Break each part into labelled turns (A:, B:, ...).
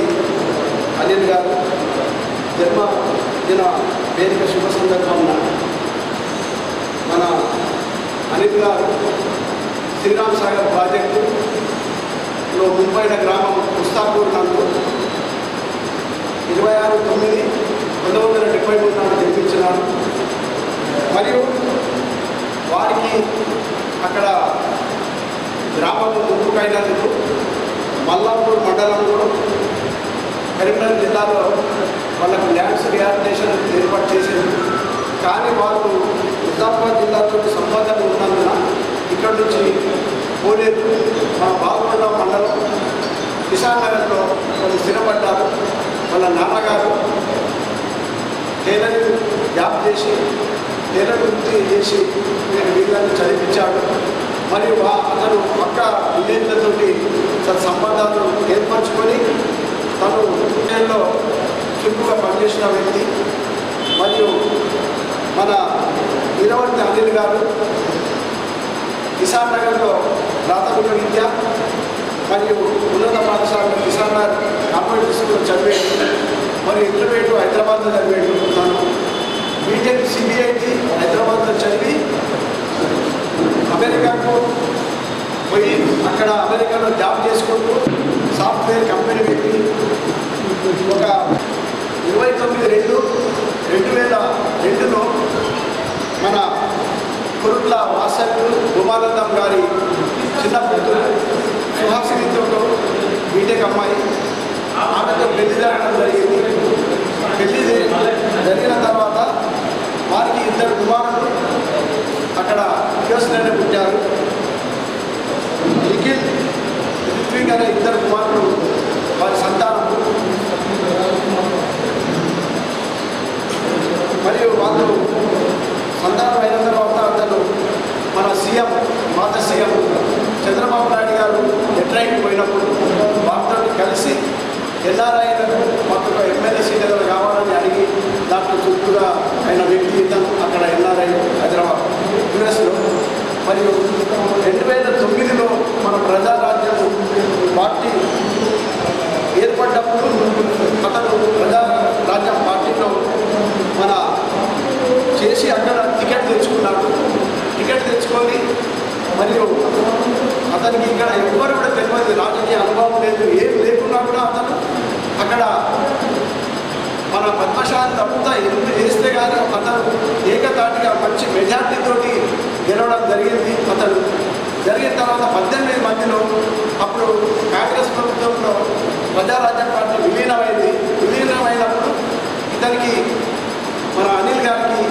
A: అనిల్ గారు జన్మదిన వేదిక శుభ సందర్భంగా మన అనిల్ గారు శ్రీరామ్ సాగర్ ప్రాజెక్టులో ముంపైన గ్రామం ముస్తాపూర్ నందు 26/9/1973 నాడు జన్మించినారు. మరియు వారికి అక్కడ గ్రామంలో ముందుకైనందుకు మల్లాపూర్ మండలంలో కరీంనగర్ జిల్లాలో వాళ్ళకు ల్యాండ్స్ రిహాబిలిటేషన్ ఏర్పాటు చేసింది. కానీ వాళ్ళు నిజామాబాద్ జిల్లాతో సంబంధం ఉన్నందున ఇక్కడ నుంచి పోలేదు. మన బాగుండ మండలం కిసాన్ నగర్లో వాళ్ళు స్థిరపడ్డారు. వాళ్ళ నాన్నగారు టైలరింగ్ జాబ్ చేసి టైలర్ వృత్తి చేసి నేను వీళ్ళని చదివించాడు. మరియు అతను పక్క విలేజ్లతోటి సంబంధాలు ఏర్పరచుకొని తను ఇండియాలో చురుకుగా పనిచేసిన వ్యక్తి. మరియు మన వీరవర్తి అనిల్ గారు కిసాన్ నగర్లో ప్రాథమిక విద్య మరియు ఉన్నత పాఠశాలలో కిసాన్ నగర్ కాన్వెంట్ స్కూల్లో చదివేది. మరియు ఇంటర్మీడియట్ హైదరాబాద్లో చదివేది. తను బీటెక్ సిబిఐటి హైదరాబాద్లో చదివి అమెరికాకు పోయి అక్కడ అమెరికాలో జాబ్ చేసుకుంటూ సాఫ్ట్వేర్ కంపెనీ పెట్టి ఒక 29/2/2002లో మన కురుట్ల వాసకులు గుమానందం గారి చిన్న కూతురు సుహాసినితో బీటెక్ అమ్మాయి ఆమెతో పెళ్లి జరగడం జరిగింది. పెళ్లి జరిగిన తర్వాత వారికి 2 కుమారులు అక్కడ యుఎస్లోనే పుట్టారు. నిఖిల్ రిత్విక్ అనే 2 కుమారులు వారి సంతానం. మరియు వాళ్ళు సంతానం అయిన తర్వాత అతను మన సీఎం మాత సీఎం చంద్రబాబు నాయుడు గారు డెట్రాయిట్ పోయినప్పుడు వారితో కలిసి ఎన్ఆర్ఐలకు మాకు ఎమ్మెల్యే సీట్ ఏదైనా కావాలని అడిగి దాంట్లో చుట్టూగా అయిన వ్యక్తి ఇతను అక్కడ ఎన్ఆర్ఐ హైదరాబాద్ యుఎస్లో. మరియు 2009లో మన ప్రజారాజ్యం పార్టీ ఏర్పడ్డప్పుడు అతను ప్రజారాజ్యం పార్టీలో మన చేసి అక్కడ టికెట్ తెచ్చుకున్నాడు. టికెట్ తెచ్చుకొని మరియు అతనికి ఇక్కడ ఎవ్వరు కూడా తెలియదు, రాజకీయ అనుభవం లేదు, ఏం లేకున్నా కూడా అతను అక్కడ మన పద్మశాలి అంతా ఎన్ని చేస్తే కానీ అతను ఏకతాటిగా మంచి మెజార్టీతోటి గెలవడం జరిగింది. అతను జరిగిన తర్వాత 18 మందిలో అప్పుడు కాంగ్రెస్ ప్రభుత్వంలో ప్రజారాజ్యం పార్టీ విలీనమైంది. విలీనమైనప్పుడు ఇతనికి మన అనిల్ గారికి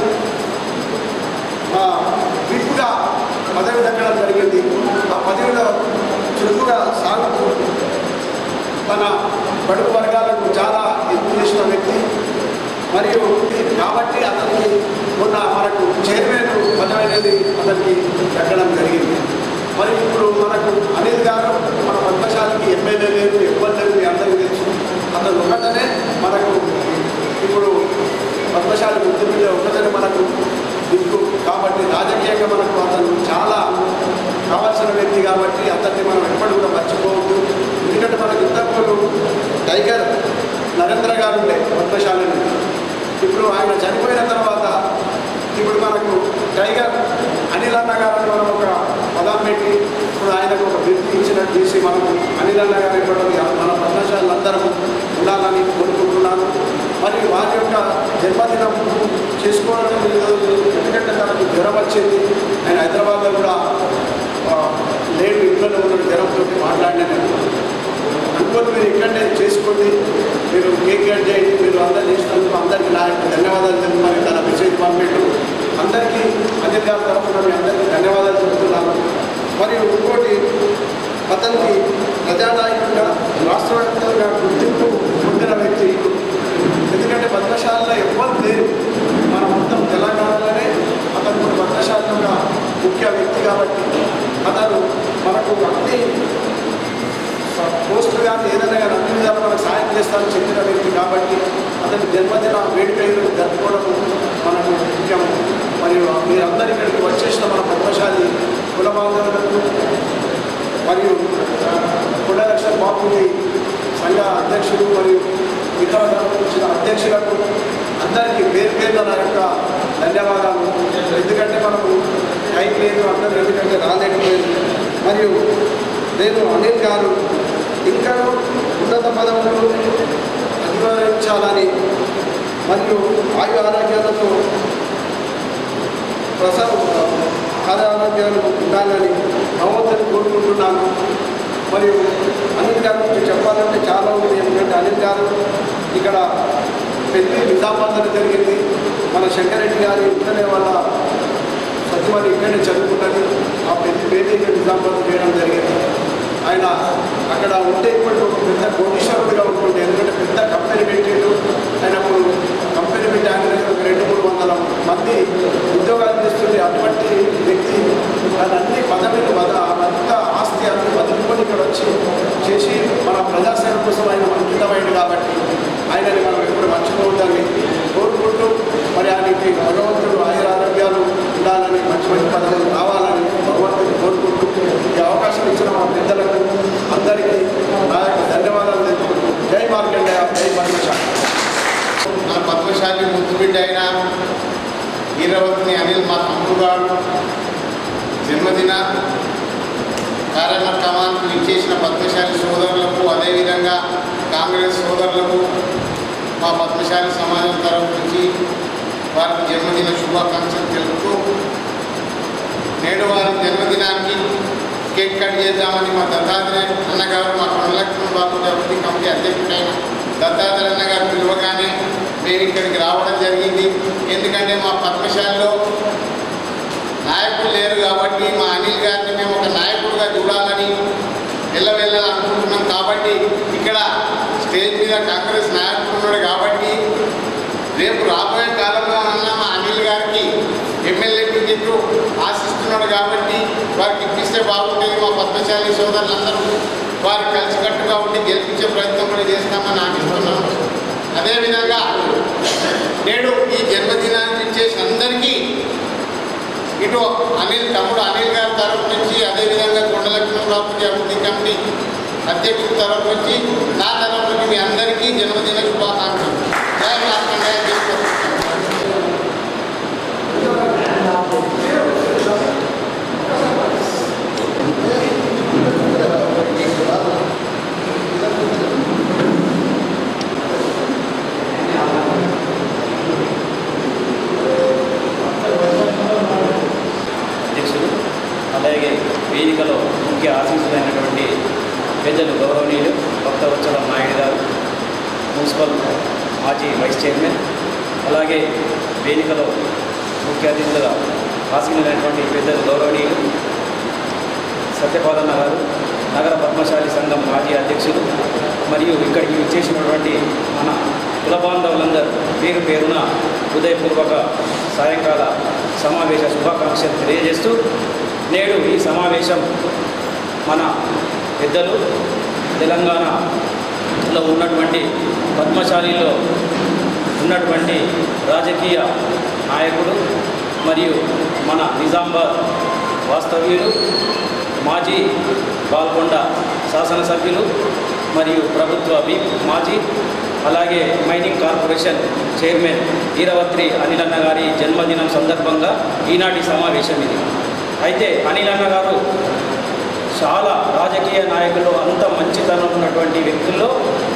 A: విప్పుగా పదవి దక్కడం జరిగింది. ఆ పదవిలో చురుకుగా సాగుతూ తన బడుగు వర్గాలకు చాలా ఎక్కువ చేసిన వ్యక్తి. మరియు కాబట్టి అతనికి మొన్న మనకు చైర్మన్ పదవి అనేది అతనికి దక్కడం జరిగింది. మరి ఇప్పుడు మనకు అనిల్ గారు మన పద్మశాలికి ఎమ్మెల్యే లేదు, ఎవ్వరు లేదు, మీ అందరికీ తెలుసు. అతను ఒకటనే మనకు ఇప్పుడు పద్మశాలి గుర్తింపు ఒకటనే మనకు దిక్కు. కాబట్టి రాజకీయంగా మనకు అతను చాలా కావాల్సిన వ్యక్తి కాబట్టి అతన్ని మనం ఎప్పటి కూడా మర్చిపోవద్దు. ఎందుకంటే మనకు ఇంతకుముందు టైగర్ నరేంద్ర గారు ఉండే పద్మశాలిని. ఇప్పుడు ఆయన చనిపోయిన తర్వాత ఇప్పుడు మనకు టైగర్ అనిల్ అన్న గారిని మనం ఒక పదం పెట్టి ఇప్పుడు ఆయనకు ఒక బిరుదు ఇచ్చినట్టు చేసి మనం అనిల్ అన్న గారు ఇవ్వడం మన పద్మశాలందరం ఉండాలని కోరుకుంటున్నాను. మరియు వారి యొక్క జన్మదినం చేసుకోవడం ఎందుకంటే తనకు జ్వరం వచ్చింది. ఆయన హైదరాబాద్లో కూడా లేడు, ఇంట్లోనే ఉన్న జ్వరంతో మాట్లాడినాను. అనుకోని మీరు ఇక్కడనే చేసుకోండి, మీరు కేక్ కట్ చేయండి, మీరు అందరూ చేసినందుకు అందరికీ నా యొక్క ధన్యవాదాలు తెలుపుతాను. తన మెసేజ్ పంపించు అందరికీ అనిల్ గారి తరఫున మీ అందరికీ ధన్యవాదాలు చెబుతున్నాను. మరియు ఇంకోటి అతనికి ప్రజానాయకుడిగా రాష్ట్ర వ్యాప్తంగా గుర్తింపు పొందిన వ్యక్తి. ఎందుకంటే పద్మశాలలో ఎవ్వరు లేరు, మన మొత్తం తెలంగాణలోనే అతను పద్మశాలలో ఒక ముఖ్య వ్యక్తి కాబట్టి అతను మనకు అన్ని పోస్టులు కానీ ఏదైనా కానీ అన్ని విధాలు మనకు సాయం చేస్తానని చెప్పిన వ్యక్తి కాబట్టి అతని జన్మదిన వేడుకలు జరుపుకోవడం మనకు ముఖ్యం. మరియు మీరందరూ ఇక్కడికి వచ్చేసిన మన పద్మశాలి కుల బాంధవులకు మరియు కొండలక్ష్మణ బాపుని సంఘ అధ్యక్షులు మరియు ఇతర వచ్చిన అధ్యక్షులకు అందరికీ పేరు నా యొక్క ధన్యవాదాలు. ఎందుకంటే మనకు టైం లేదు, అందరూ ఎందుకంటే రాలేకపోయింది. మరియు నేను అనిల్ గారు ఇంకా ఉన్నత పదవులు అధిగమించాలని మరియు ఆయు ఆరోగ్యాలతో ఆరోగ్యాలు ఉండాలని భగవంతుని కోరుకుంటున్నాను. మరియు అనిల్ గారి గురించి చెప్పాలంటే చాలా ఉంది. ఎందుకంటే అనిల్ గారు ఇక్కడ పెళ్లి నిజామాబాద్లో జరిగింది. మన శంకరెడ్డి గారి ఇంటనే వాళ్ళ సత్యవారి ఇక్కడే చదువుకున్నది. ఆ పెళ్లి బేబీ నిజామాబాద్ చేయడం జరిగింది. ఆయన అక్కడ ఉంటే ఇప్పుడు ఒక పెద్ద కోటీశ్వరుడిగా ఉంటుండే. ఎందుకంటే పెద్ద కంపెనీ పెట్టిండు. ఆయన అప్పుడు కంపెనీ పెట్టి ఆయన దగ్గర ఒక 200-300 మంది ఉద్యోగాలు చేస్తుండే. అటువంటి వ్యక్తి ఆయన అన్ని పదవిలు అంత ఆస్తి అన్ని వదులుకొని ఇక్కడ వచ్చి చేసి మన ప్రజాసేవ కోసం ఆయన అంకితమైంది. కాబట్టి ఆయనని మనం ఎప్పుడు మర్చిపోవద్దని కోరుకుంటూ మరి ఆయనకి భగవంతుడు ఆరోగ్యాలు ఉండాలని మంచి పదవులు రావాలని భగవంతుని కోరుకుంటూ ఈ అవకాశం ఇచ్చిన మా పెద్దలకు అందరికీ నా యొక్క ధన్యవాదాలు తెలుపుకుంటూ జై మార్కండేయ, జై పద్మశాలి.
B: మన పద్మశాలి ముద్దుబిడ్డ అయిన ఈరవతిని అనిల్ మా తమ్ముడు గారు జన్మదిన కార్యక్రమానికి ఇచ్చేసిన పద్మశాలి సోదరులకు, అదేవిధంగా కాంగ్రెస్ సోదరులకు మా పద్మశాలి సమాజం తరఫు నుంచి వారికి జన్మదిన శుభాకాంక్షలు తెలుపుతూ నేడు వారి జన్మదినానికి కేక్ కట్ చేద్దామని మా దత్తాత్రేయ అన్నగారు, మా కొండలక్ష్మణ బాబు అభివృద్ధి కమిటీ అధ్యక్షుడైన దత్తాత్రేయ అన్నగారు పిలువగానే మేము ఇక్కడికి రావడం జరిగింది. ఎందుకంటే మా పద్మశాలిలో నాయకులు లేరు కాబట్టి మా అనిల్ గారిని మేము ఒక నాయకుడిగా చూడాలని వెళ్ళాలనుకుంటున్నాం. కాబట్టి ఇక్కడ స్టేజ్ మీద కాంగ్రెస్ నాయకుడు ఉన్నాడు కాబట్టి రేపు రాబోయే కాలంలో అన్న మా అనిల్ గారికి ఎమ్మెల్యే టికెట్ ఆశిస్తున్నాడు కాబట్టి వారికి ఇప్పిస్తే బాగుంటుంది. మా పద్మశాలి సోదరులందరూ వారు కలిసికట్టుగా ఉండి గెలిపించే ప్రయత్నం కూడా చేస్తామని ఆశిస్తున్నాం. అదేవిధంగా నేడు ఈ జన్మదినానికి ఇచ్చేసి అందరికీ ఇటు తమ్ముడు అనిల్ గారి తరఫు నుంచి, అదేవిధంగా కొండలక్ష్మణ బాబు అభివృద్ధి కమిటీ అధ్యక్షుడి తరఫు నుంచి, నా తరఫు నుంచి మీ అందరికీ జన్మదిన శుభాకాంక్షలు. జై మార్కండేయ.
C: అధ్యక్షులు, అలాగే వేదికలో ముఖ్య ఆశీస్సులైనటువంటి పెద్దలు గౌరవనీయులు భక్తవత్సల నాయుడు గారు, మున్సిపల్ మాజీ వైస్ చైర్మన్, అలాగే వేదికలో ముఖ్య అతిథులుగా ఆశీనులైనటువంటి పెద్దలు గౌరవనీయులు సత్యపాలన్న గారు, నగర పద్మశాలి సంఘం మాజీ అధ్యక్షులు, మరియు ఇక్కడికి విచ్చేసినటువంటి మన కుల బాంధవులందరూ పేరు పేరున హృదయపూర్వక సాయంకాల సమావేశ శుభాకాంక్షలు తెలియజేస్తూ, నేడు ఈ సమావేశం మన పెద్దలు తెలంగాణలో ఉన్నటువంటి పద్మశాలిలో ఉన్నటువంటి రాజకీయ నాయకుడు మరియు మన నిజామాబాద్ వాస్తవ్యులు, మాజీ బాల్కొండ శాసనసభ్యులు మరియు ప్రభుత్వ విప్ మాజీ, అలాగే mining corporation chairman Eravatri Anil అన్న గారి జన్మదినం సందర్భంగా ఈనాటి సమావేశం ఇది. అయితే అనిల్ అన్న గారు చాలా రాజకీయ నాయకులు, అంత మంచితనం ఉన్నటువంటి వ్యక్తుల్లో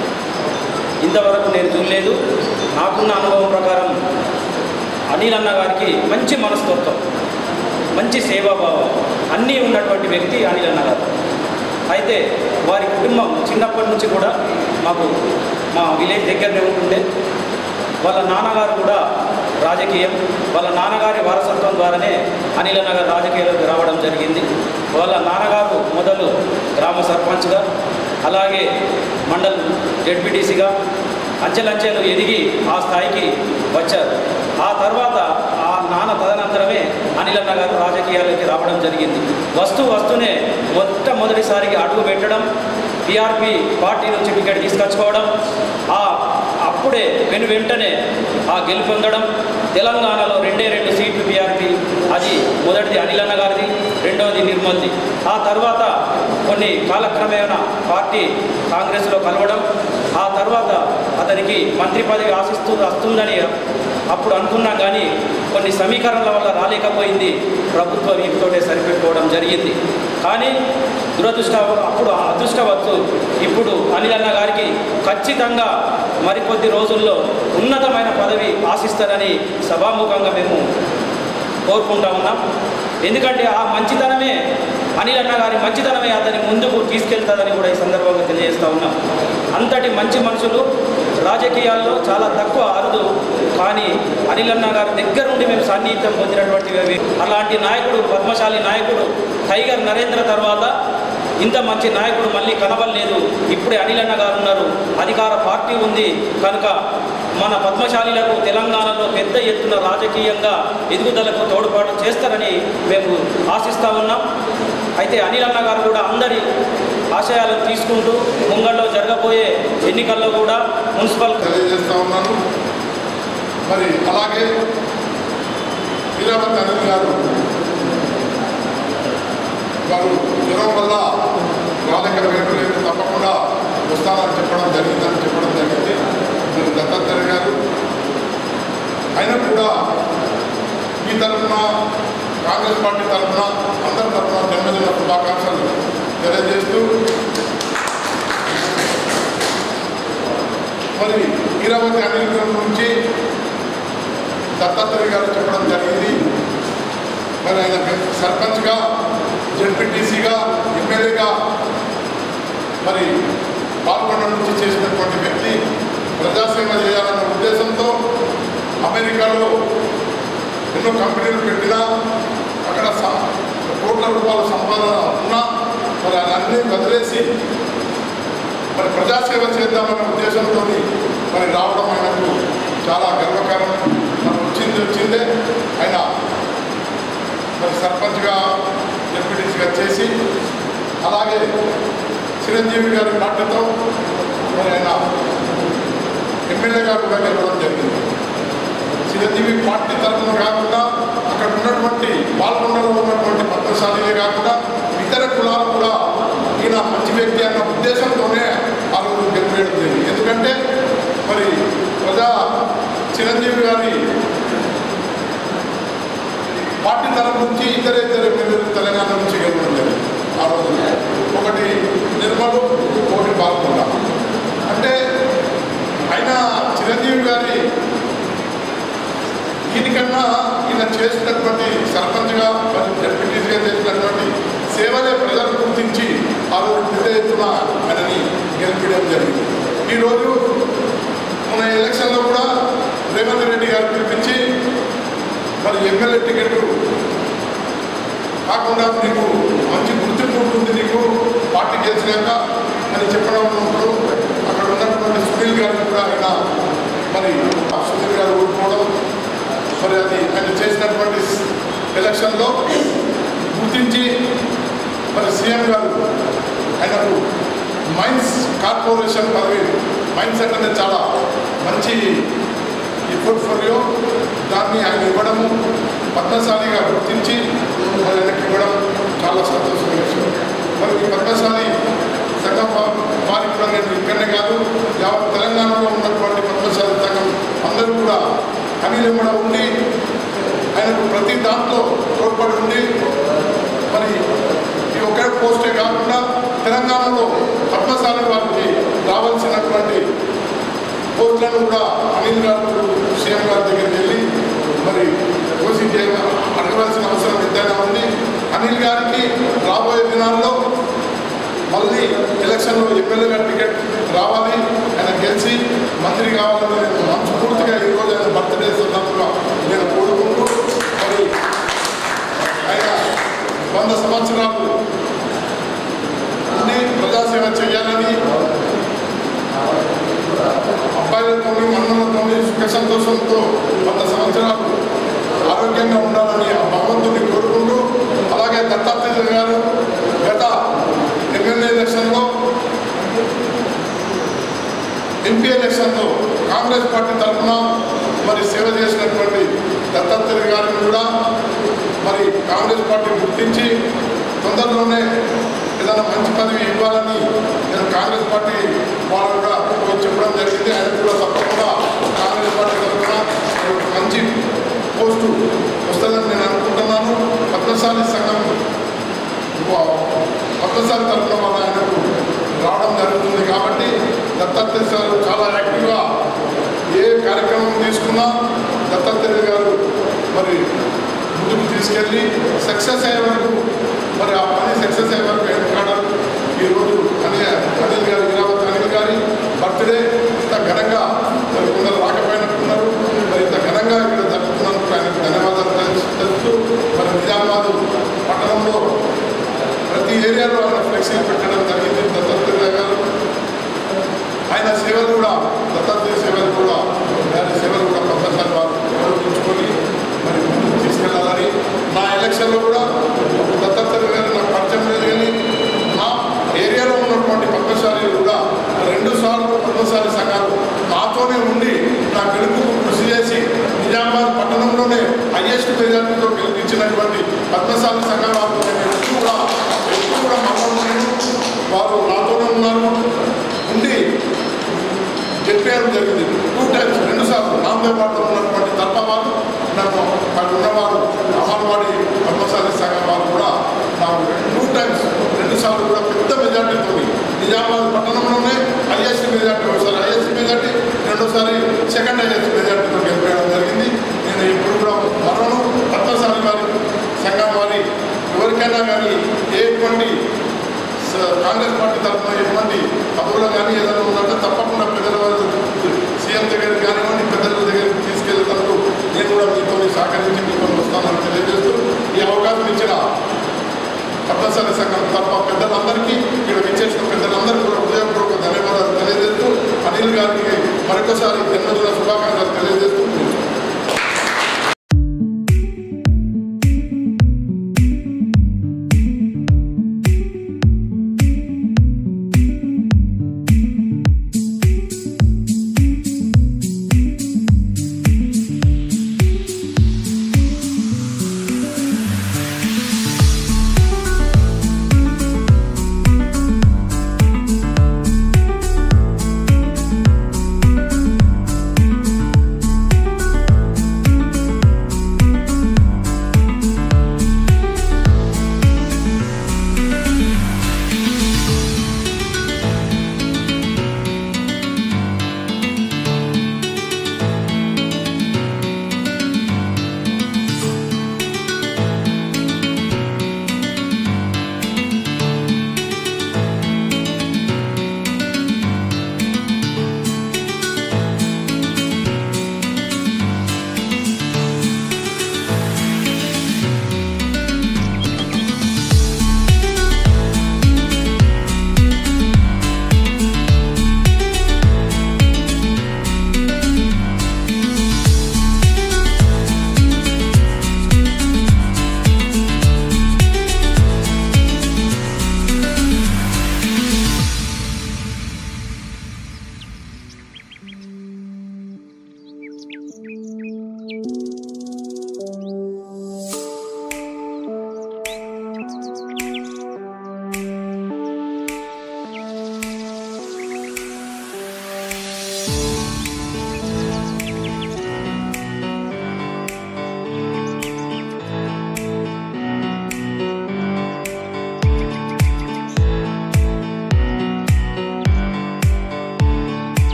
C: ఇంతవరకు నేను చూడలేదు. నాకున్న అనుభవం ప్రకారం అనిల్ అన్న గారికి మంచి మనస్తత్వం, మంచి సేవాభావం అన్నీ ఉన్నటువంటి వ్యక్తి అనిల్ అన్న గారు. అయితే వారి కుటుంబం చిన్నప్పటి నుంచి కూడా మాకు మా విలేజ్ దగ్గరనే ఉంటుండే. వాళ్ళ నాన్నగారు కూడా రాజకీయం, వాళ్ళ నాన్నగారి వారసత్వం ద్వారానే అనిల్ అన్న గారు రాజకీయాలకు రావడం జరిగింది. వాళ్ళ నాన్నగారు మొదలు గ్రామ సర్పంచ్గా, అలాగే మండల్ జెడ్పీటీసీగా అంచెలంచెలు ఎదిగి ఆ స్థాయికి వచ్చారు. ఆ తర్వాత ఆ నాన్న తదనంతరమే అనిల్ అన్న గారు రాజకీయాలకి రావడం జరిగింది. వస్తూనే మొట్టమొదటిసారికి అడుగు పెట్టడం, టీఆర్పీ పార్టీ నుంచి టికెట్ తీసుకొచ్చుకోవడం, అప్పుడే వెంటనే ఆ గెలుపొందడం. తెలంగాణలో 2 సీట్లు బీఆర్పీ, అది మొదటిది అనిలన్న గారిది, రెండవది నిర్మల్ది. ఆ తర్వాత కొన్ని కాలక్రమేణా పార్టీ కాంగ్రెస్లో కలవడం, ఆ తర్వాత అతనికి మంత్రి పదవి వస్తుందని అప్పుడు అనుకున్నాం, కానీ కొన్ని సమీకరణల వల్ల రాలేకపోయింది. ప్రభుత్వం ఇంతోనే సరిపెట్టుకోవడం జరిగింది. కానీ అప్పుడు అదృష్టవత్తు ఇప్పుడు అనిలన్న గారికి ఖచ్చితంగా మరికొద్ది రోజుల్లో ఉన్నతమైన పదవి ఆశిస్తారని సభాముఖంగా మేము కోరుకుంటా ఉన్నాం. ఎందుకంటే ఆ మంచితనమే, అనిలన్న గారి మంచితనమే అతని ముందుకు తీసుకెళ్తుందని కూడా ఈ సందర్భంగా తెలియజేస్తూ ఉన్నాం. అంతటి మంచి మనుషులు రాజకీయాల్లో చాలా తక్కువ అరుదు, కానీ అనిలన్న గారి దగ్గర నుండి మేము సాన్నిహిత్యం పొందినటువంటి అలాంటి నాయకుడు, పద్మశాలి నాయకుడు టైగర్ నరేంద్ర తర్వాత ఇంత మంచి నాయకుడు మళ్ళీ కనబడలేదు. ఇప్పుడే అనిలన్న గారు ఉన్నారు, అధికార పార్టీ ఉంది కనుక మన పద్మశాలీలకు తెలంగాణలో పెద్ద ఎత్తున రాజకీయంగా ఎదుగుదలకు తోడ్పాటు చేస్తారని మేము ఆశిస్తూ ఉన్నాం. అయితే అనిలన్న గారు కూడా అందరి ఆశయాలను తీసుకుంటూ ముంగల్లో జరగబోయే ఎన్నికల్లో కూడా మున్సిపల్
D: తెలియజేస్తూ ఉన్నాను. మరి అలాగే వీరావతి అనిల్ గారు జ్వరం వల్ల రాలేకపోయారు, తప్పకుండా వస్తానని చెప్పడం జరిగింది. మరి దత్తాత్రేయ గారు అయినా కూడా ఈ తరఫున కాంగ్రెస్ పార్టీ తరఫున అందరి తరఫున జన్మదిన శుభాకాంక్షలు తెలియజేస్తూ మరి వీరావతి అనిల్ గారి గురించి దత్తాత్రేయ గారు చెప్పడం జరిగింది. మరి ఆయన సర్పంచ్గా, జెడ్పీటీసీగా, ఎమ్మెల్యేగా మరి పాల్గొండ నుంచి చేసినటువంటి వ్యక్తి ప్రజాసేవ చేయాలన్న ఉద్దేశంతో అమెరికాలో ఎన్నో కంపెనీలు పెట్టినా అక్కడ కోట్ల రూపాయల సంపాదన ఉన్నా మరి అన్నీ వదిలేసి మరి ప్రజాసేవ చేద్దామన్న ఉద్దేశంతో మరి రావడం ఆయనకు చాలా గర్వకారణం. మనం వచ్చిందే ఆయన మరి సర్పంచ్గా, డిప్యూటీస్గా చేసి అలాగే చిరంజీవి గారి పార్టీతో మరి ఆయన ఎమ్మెల్యేగా కూడా గెలవడం జరిగింది. చిరంజీవి పార్టీ తరఫున కాకుండా అక్కడ ఉన్నటువంటి పాల్గొండలో ఉన్నటువంటి పద్మశాలియే కాకుండా ఇతర కులాలు కూడా ఈయన మంచి వ్యక్తి అన్న ఉద్దేశంతోనే ఆ రోజు గెలిపేయడం జరిగింది. ఎందుకంటే మరి చిరంజీవి గారి పార్టీ తరఫు నుంచి ఇద్దరు ఎమ్మెల్యేలు తెలంగాణ నుంచి గెలవడం జరిగింది. ఆ రోజు ఒకటి నిర్మలు, ఒకటి పాల్గొండ. అంటే ఆయన చిరంజీవి గారి దీనికన్నా ఈయన చేసినటువంటి సర్పంచ్గా మరియు డెప్యూటీస్గా చేసినటువంటి సేవలే ప్రజలు గుర్తించి ఆ రోజు పెద్ద ఎత్తున ఆయనని గెలిపించడం జరిగింది. ఈరోజు మన ఎలక్షన్లో కూడా రేవంత్ రెడ్డి గారు పిలిపించి మరి ఎమ్మెల్యే టికెట్ కాకుండా నీకు మంచి గుర్తింపు ఉంటుంది, నీకు పార్టీ గెలిచినాక అని చెప్పడం ఉన్నప్పుడు అక్కడ ఉన్నటువంటి సునీల్ గారు కూడా ఆయన మరి సునీల్ గారు ఓడిపోవడం, మరి అది ఆయన చేసినటువంటి ఎలక్షన్లో గుర్తించి మరి సీఎం గారు ఆయనకు మైన్స్ కార్పొరేషన్ పదవి, మైన్స్ అంటే చాలా మంచి ఈ పోర్ట్ఫోలియో, దాన్ని ఆయన ఇవ్వడము పద్మశాలిగా గుర్తించి మరి ఆయనకి ఇవ్వడం చాలా సంతోషమైన విషయం. మరి ఈ పద్మశాలి సంఘం వారికి కూడా నేను ఇక్కడనే కాదు యావత్ తెలంగాణలో ఉన్నటువంటి పద్మశాలి సంఘం అందరూ కూడా అనిల్ కూడా ఉండి ఆయనకు ప్రతి దాంట్లో తోడ్పడి ఉండి మరి ఈ ఒకే పోస్టే కాకుండా తెలంగాణలో పద్మశాలి వారికి రావాల్సినటువంటి పోస్టులను కూడా అనిల్ గారు సీఎం గారి దగ్గరికి వెళ్ళి మరి కోసి అడగవలసిన అవసరం ఎంతైనా ఉంది. అనిల్ గారికి రాబోయే దినాల్లో మళ్ళీ ఎలక్షన్లో ఎమ్మెల్యేగా టికెట్ రావాలి, ఆయన గెలిచి మంత్రి కావాలని నేను మనస్ఫూర్తిగా ఈరోజు ఆయన బర్త్డే సందర్భంగా నేను కోరుకుంటూ మరి ఆయన 100 సంవత్సరాలు ఉండి ప్రజాసేవ చేయాలని అబ్బాయిలతో మన్నలతో సుఖ సంతోషంతో 100 సంవత్సరాలు ఆరోగ్యంగా ఉండాలని ఆ భగవంతుని కోరుకుంటూ అలాగే దత్తాత్రేయ గారు గత ఎమ్మెల్యే ఎలక్షన్లో ఎంపీ ఎలక్షన్లో కాంగ్రెస్ పార్టీ తరఫున మరి సేవ చేసినటువంటి దత్తాత్రేయ గారిని కూడా మరి కాంగ్రెస్ పార్టీ గుర్తించి తొందరలోనే ఏదైనా మంచి పదవి ఇవ్వాలని నేను కాంగ్రెస్ పార్టీ వాళ్ళు కూడా చెప్పడం జరిగింది. ఆయన కూడా తప్పకుండా కాంగ్రెస్ పార్టీ తరఫున మంచి పోస్టు వస్తుందని నేను అనుకుంటున్నాను. పద్మశాలి సంఘం పద్మశాలి తరఫున వాళ్ళు ఆయనకు రావడం జరుగుతుంది. కాబట్టి దత్తాత్రేయ గారు చాలా యాక్టివ్గా ఏ కార్యక్రమం తీసుకున్నా దత్తాత్రేయ గారు మరి ముందుకు తీసుకెళ్ళి సక్సెస్ అయ్యే వరకు మరి ఆ పని సక్సెస్ అయ్యే వరకు వెనకాడరు. ఈరోజు అనిల్ గారి వీరావతి అనిల్ గారి బర్త్డే ఇంత ఘనంగా మరి కొందరు రాకపోయినట్టున్నారు. మరి ఇంత ఘనంగా ఇక్కడ జరుపుతున్నందుకు ఆయనకు ధన్యవాదాలు తెలుపుతూ మరి నిజామాబాద్ పట్టణంలో ప్రతి ఏరియాలో ఆయన ఫ్లెక్సీలు పెట్టడం జరిగింది. దత్తాత్రేయ గారు ఆయన సేవలు కూడా దత్తాత్రేయ సేవలు కూడా ఆయన సేవలు కూడా పద్మశాలి వారు గౌరవించుకొని మరి ముందుకు తీసుకెళ్లాలని నా ఎలక్షన్లో కూడా దత్తాత్రేయ గారు నాకు పరిచయం లేదు, కానీ నా ఏరియాలో ఉన్నటువంటి పద్మశాలీలు కూడా 2 సార్లు పద్మశాలి సంఘాలు నాతోనే ఉండి నా గెలుపుకు కృషి చేసి నిజామాబాద్ పట్టణంలోనే హైయెస్ట్ మెజార్టీతో గెలిపించినటువంటి పద్మశాలి సంఘాల వారు ఎప్పుడు కూడా మమ్మల్ని వారు నాతోనే ఉన్నారు ఉండి చెప్పేయడం జరిగింది. 2 టైమ్స్ 2 సార్లు నామదేవాడలో ఉన్నటువంటి తప్పవారు నాకు అక్కడ ఉన్నవారు అమర్వాడి పద్మశాలి సంఘం వారు కూడా నాకు 2 టైమ్స్ 2 సార్లు కూడా పెద్ద మెజార్టీతో నిజామాబాద్ పట్టణంలోనే హైయెస్ట్ మెజార్టీ, ఒకసారి హైయెస్ట్ మెజార్టీ, రెండోసారి సెకండ్ హైయెస్ట్ మెజార్టీతో గెలిపేయడం జరిగింది. నేను ఇప్పుడు కూడా మరణం పద్మశాలి వారి సంఘం వారి ఎవరికైనా కానీ ఎటువంటి కాంగ్రెస్ పార్టీ తరఫున ఎటువంటి పదవులు కానీ ఏదైనా ఉందంటే తప్పకుండా పెద్దల వారి సీఎం దగ్గరికి కానివ్వండి పెద్దల దగ్గరికి తీసుకెళ్తాను. నేను కూడా మీతో సహకరించి మీతో వస్తానని తెలియజేస్తూ ఈ అవకాశం ఇచ్చిన పద్మశాలి సంఘం తప్ప పెద్దలందరికీ ఇక్కడ ఇచ్చేసిన పెద్దలందరికీ కూడా హృదయపూర్వక ధన్యవాదాలు తెలియజేస్తూ అనిల్ గారికి మరొకసారి జన్మదిన